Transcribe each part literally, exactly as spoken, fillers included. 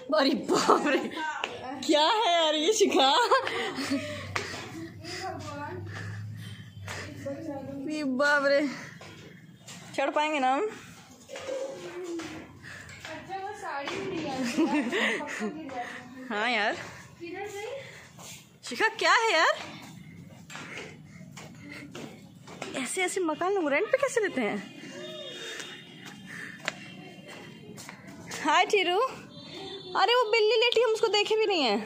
अरे बाप रे, क्या है यार ये शिखा? बाप रे, चढ़ पाएंगे ना हम? हाँ यार शिखा, क्या है यार? ऐसे ऐसे मकान लोग रेंट पे कैसे लेते हैं? हाय टीरू। अरे वो बिल्ली लेटी, हम उसको देखे भी नहीं है।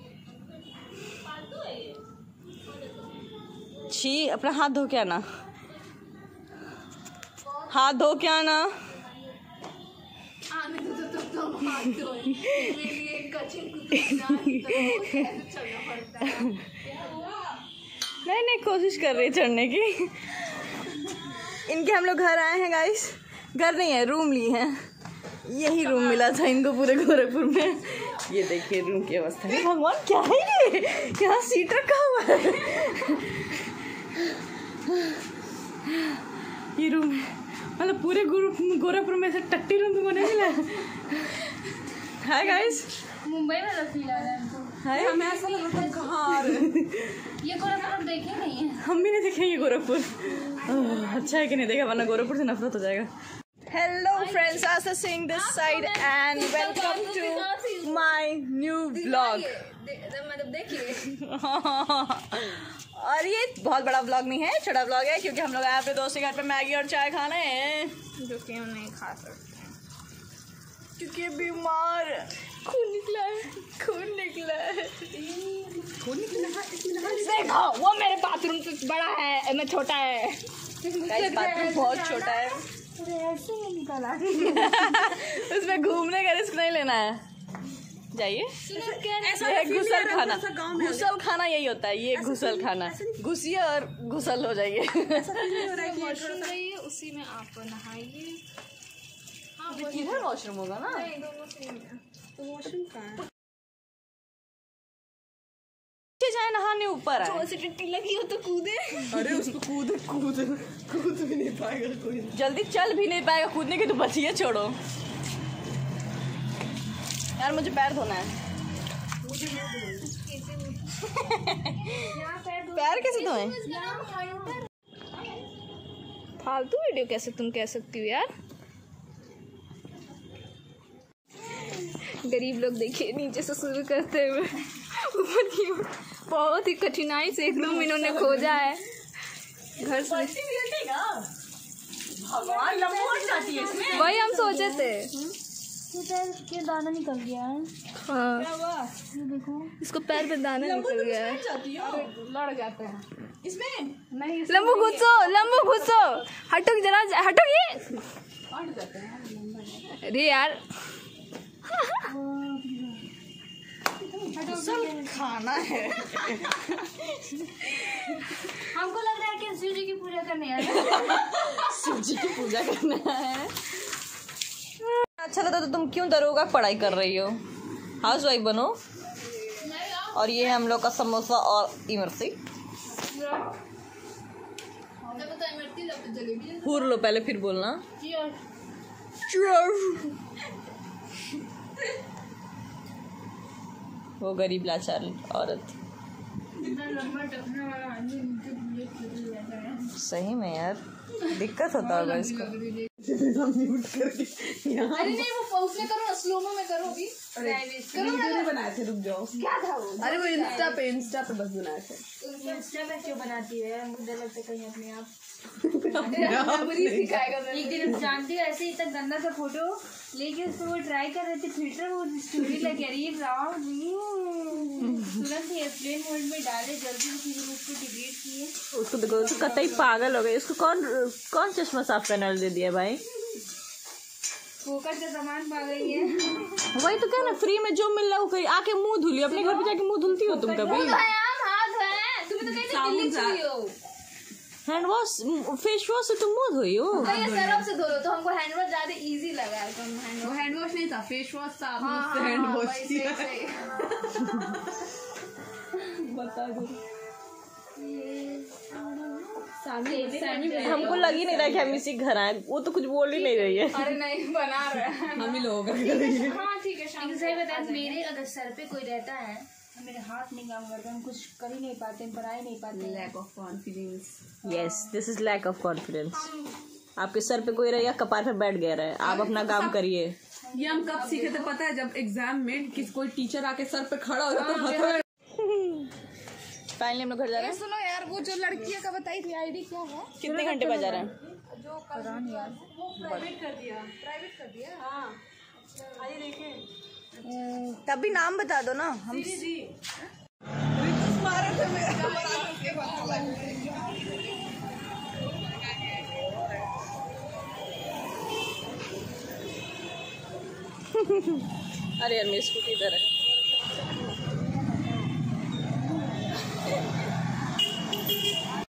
छी, अपना हाथ धो के आना, हाथ धो के आना। नहीं नहीं, कोशिश कर रही है चढ़ने की। इनके हम लोग घर आए हैं गाइस, घर नहीं है, रूम ली है। यही रूम मिला था इनको पूरे गोरखपुर में। ये देखिए रूम की अवस्था है। भगवान, क्या है ये? यहाँ सीट रखा हुआ है। ये रूम मतलब पूरे गोरखपुर में से टट्टी रूम तो बने मिला। हाय गाइस, मुंबई में तो फील आ रहा है हमको। हाय, हमें ऐसा लग रहा था कहाँ ये गोरखपुर हम देखे नहीं है। हम भी नहीं देखे ये गोरखपुर। अच्छा है कि नहीं देखा, वरना गोरखपुर से नफरत हो जाएगा। Hello friends, Asha Singh this side and welcome to my new vlog. मतलब देखिए, और ये बहुत बड़ा व्लॉग नहीं है, छोटा व्लॉग है, क्योंकि हम लोग आए अपने दोस्त के घर पे मैगी और चाय खाने हैं, जो कि हम नहीं खा सकते क्योंकि बीमार। खून निकला है, खून निकला है, खून निकला है। देखो वो मेरे बाथरूम से बड़ा है, मैं छोटा है। बाथरूम बहुत छोटा है, ऐसे नहीं निकाला। उसमें घूमने का रिस्क नहीं लेना है। जाइए, ये घुसल खाना, घुसल खाना यही होता है, ये घुसल खाना, घुसिए और घुसल हो जाइए। वॉशरूम जाइए, उसी में आप नहाइए। इधर वॉशरूम होगा ना? वॉशरूम कहाँ जाए नहाने, ऊपर है। से टट्टी लगी हो तो कूदे। अरे उसको कूद कूद कूद भी नहीं पाएगा कोई, जल्दी चल भी नहीं पाएगा, कूदने की तो बचिए, छोड़ो यार, मुझे पैर धोना है। पैर कैसे धोए? फालतू वीडियो कैसे तुम कह सकती हो यार? गरीब लोग देखिए, नीचे से शुरू करते हुए ऊपर की ओर बहुत ही कठिनाई से एक रूम इन्होंने खोजा है घर से। भगवान, लंबोट जाती है इसमें। वही हम सोचे थे। ये दाना निकल गया है। हाँ, ये देखो, इसको पैर पे दाना निकल गया है। लड़ जाते हैं इसमें। नहीं, लंबू घुसो, लंबू घुसो, हटो जरा, हटो ये। अरे यार, खाना है। हमको लग रहा है कि शिव जी की पूजा करने आए हैं। शिव जी की पूजा करना है। अच्छा लगता तो तुम क्यों दरोगा पढ़ाई कर रही हो? हाउस वाइफ बनो। और ये है हम लोग का समोसा और इमरती। पूर लो पहले, फिर बोलना। वो गरीब लाचार औरत। सही में यार, दिक्कत होता होगा इसको। म्यूट करके अरे नहीं, वो उसमें करो ना, स्लोमो में करो अभी। वीडियो बनाए थे, रुक जाओ। क्या था वो? अरे वो इंस्टा पे इंस्टा पे बस बनाए थे। इंस्टा पे क्यों बनाती है? मुझे डर लगता है कहीं अपने आप सिखाएगा। एक दिन जानती हो, ऐसे इतना गंदा सा फोटो लेके उसको वो ट्राई कर रहे थे फिल्टर, वो स्टोरी लगी। अरे राम, तुरंत ही एयरप्लेन मोड में डाले, जल्दी से फिर उसको डिलीट किए। उसको देखो, उसको कतई पागल हो गई। उसको कौन कौन चश्मा साफ करने दे दिया भाई? फोकस का सामान पा गई है। वही तो क्या ना, फ्री में जो मिल रहा है वो कहीं आके मुंह धुली। अपने घर पे जाके मुंह धुलती हो तुम कभी? हैंड वॉश, फेस वॉश से तुम मुंह धोई हो? सरफ से धो लो, तो हमको हैंड वॉश ज्यादा इजी लगा है। तो हैंड वॉश हैंड वॉश नहीं था, फेस वॉश था। आपने हैंड वॉश किया। बता दो। हमको हमको लग ही नहीं रहा कि हम इसी घर आए। वो तो कुछ बोल ही नहीं रही है। अरे नहीं, बना रहे हैं हम ही लोग। हाँ ठीक है। लेकिन सही बता, मेरे अगर सर पे कोई रहता है, मेरे हाथ नहीं काम करते, हम कुछ कर ही नहीं पाते, हम पढ़ा ही नहीं पाते। Lack of confidence. Yes, this is lack of confidence. आपके सर पे कोई रहे या कपार पे बैठ गया रहे, आप अपना काम करिए। ये हम कब सीखे थे पता है? जब एग्जाम में किस कोई टीचर आके सर पे खड़ा हो जाता। फाइनली हम लोग घर जा रहे हैं। सुनो यार, वो जो लड़की का बताई थी आईडी क्या है? कितने घंटे बाद जा रहे हैं? प्राइवेट कर दिया, प्राइवेट कर दिया। हाँ, आइए देखें। तभी नाम बता दो ना हम। अरे यार मेरी स्कूटी इधर है।